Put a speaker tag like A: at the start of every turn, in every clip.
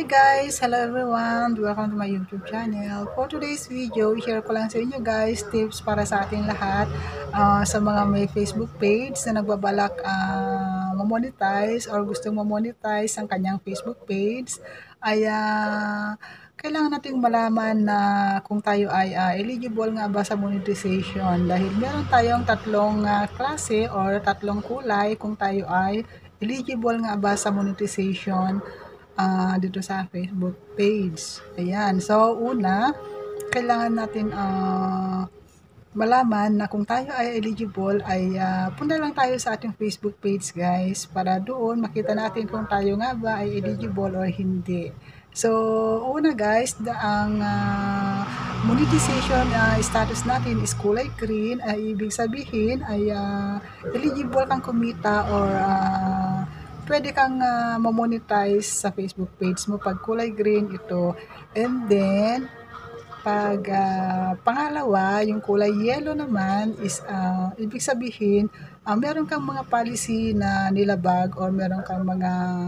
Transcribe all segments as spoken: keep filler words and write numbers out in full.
A: guys! Hello everyone! Welcome to my YouTube channel. For today's video, share ko lang sa inyo guys tips para sa ating lahat uh, sa mga may Facebook page na nagbabalak uh, mamonetize or gustong mamonetize ang kanyang Facebook page ay uh, kailangan nating malaman na kung tayo ay uh, eligible nga ba sa monetization dahil meron tayong tatlong uh, klase or tatlong kulay kung tayo ay eligible nga ba sa monetization uh, dito sa Facebook page. Ayan. So, una, kailangan natin uh, malaman na kung tayo ay eligible ay uh, punta lang tayo sa ating Facebook page guys para doon makita natin kung tayo nga ba ay eligible or hindi. So, una guys, da, ang uh, monetization uh, status natin is kulay green, ay ibig sabihin ay uh, eligible kang kumita or uh, pwede kang uh, mamonetize sa Facebook page mo pag kulay green ito. And then, pag uh, pangalawa, yung kulay yellow naman is uh, ibig sabihin, uh, meron kang mga policy na nilabag or meron kang mga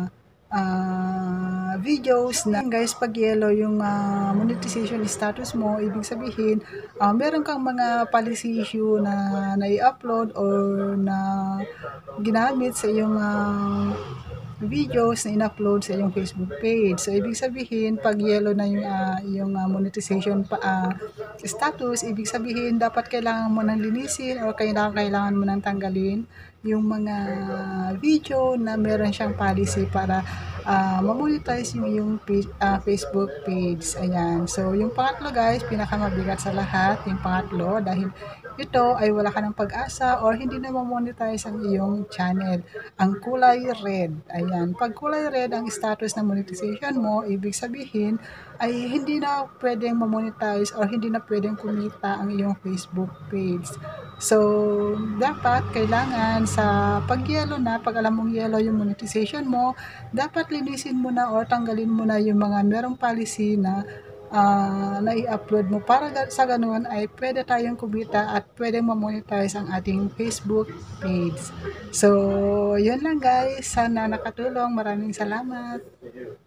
A: uh, videos na guys, pag yellow yung uh, monetization status mo, ibig sabihin, uh, meron kang mga policy issue na nai-upload or na ginamit sa iyong uh, videos na in-upload sa iyong Facebook page. So, ibig sabihin, pag yellow na yung, uh, yung uh, monetization pa, uh, status, ibig sabihin, dapat kailangan mo nang linisin or kailangan, kailangan mo nang tanggalin yung mga video na meron siyang policy para uh, mamonetize yung, yung page, uh, Facebook page. Ayan. So, yung pangatlo guys, pinakamabigat sa lahat, yung pangatlo, dahil ito ay wala ka ng pag-asa or hindi na mamonetize ang iyong channel. Ang kulay red. Ayan. Pag kulay red ang status ng monetization mo, ibig sabihin ay hindi na pwedeng mamonetize or hindi na pwedeng kumita ang iyong Facebook page. So, dapat kailangan sa pag yellow na, pag alam mong yellow yung monetization mo, dapat linisin mo na or tanggalin mo na yung mga merong policy na uh, na i-upload mo para sa ganun ay pwede tayong kumita at pwedeng mamonetize ang ating Facebook page. So, yun lang guys. Sana nakatulong. Maraming salamat.